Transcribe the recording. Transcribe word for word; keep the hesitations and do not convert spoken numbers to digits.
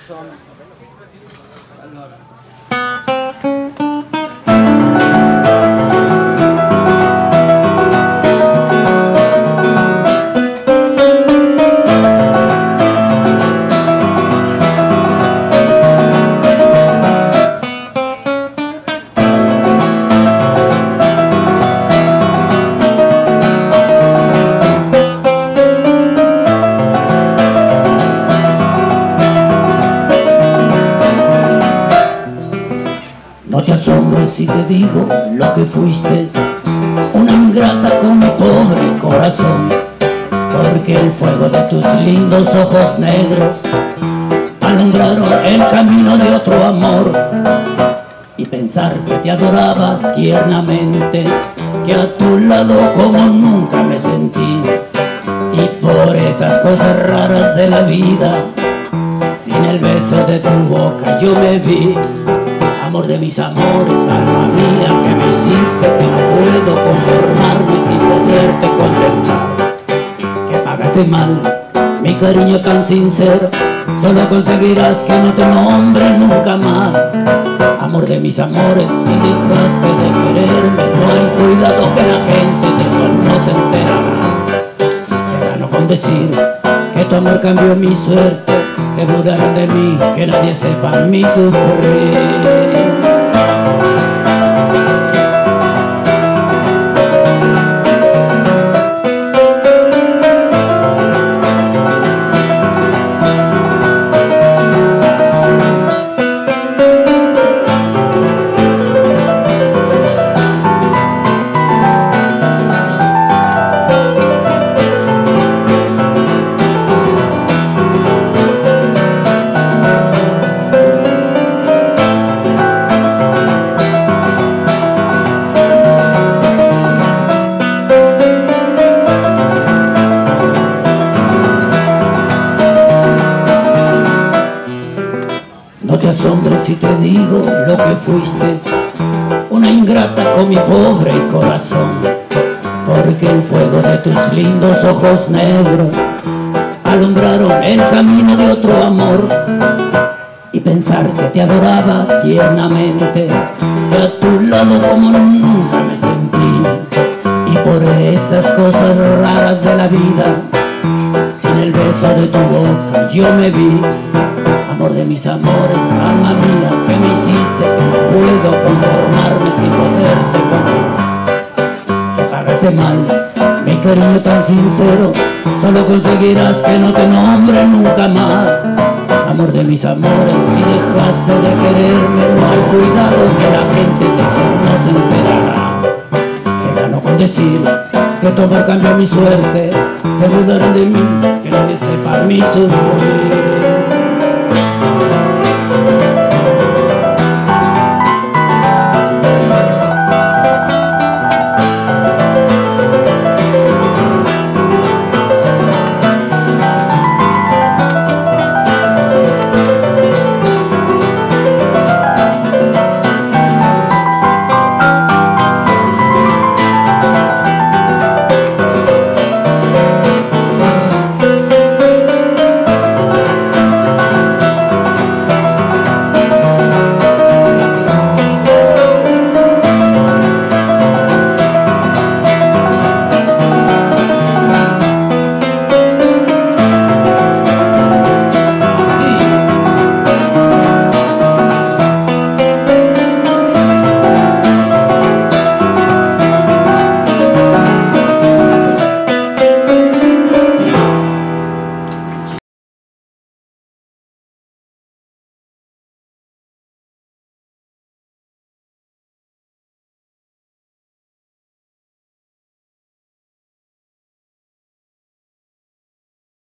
son. Allora. No te asombres si te digo lo que fuiste, una ingrata con mi pobre corazón, porque el fuego de tus lindos ojos negros alumbraron el camino de otro amor. Y pensar que te adoraba tiernamente, que a tu lado como nunca me sentí, y por esas cosas raras de la vida, sin el beso de tu boca yo me vi. Amor de mis amores, alma mía, que me hiciste, que no puedo conformarme sin poderte contemplar. Que pagaste mal mi cariño tan sincero, solo conseguirás que no te nombre nunca más. Amor de mis amores, si dejaste de quererme, no hay cuidado que la gente de eso no se enterará. Que gano con decir que tu amor cambió mi suerte, se burlarán de mí, que nadie sepa mi sufrir. No te asombres si te digo lo que fuiste, una ingrata con mi pobre corazón, porque el fuego de tus lindos ojos negros alumbraron el camino de otro amor. Y pensar que te adoraba tiernamente, que a tu lado como nunca me sentí, y por esas cosas raras de la vida, sin el beso de tu boca yo me vi. Amor de mis amores, alma mía, que me hiciste, que no puedo conformarme sin poderte comer. Que pagaste mal mi cariño tan sincero, solo conseguirás que no te nombre nunca más. Amor de mis amores, si dejaste de quererme, no hay cuidado que la gente de eso no se enterará. Que gano con decir que tu amor cambió mi suerte, se burlarán de mí, que nadie sepa mi sufrir.